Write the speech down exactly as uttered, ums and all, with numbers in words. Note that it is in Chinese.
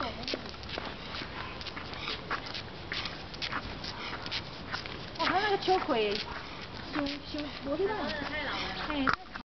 哇，他那个秋葵，修修，我知道。